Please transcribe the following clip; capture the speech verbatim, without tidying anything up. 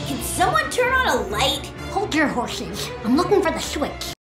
Can someone turn on a light? Hold your horses. I'm looking for the switch.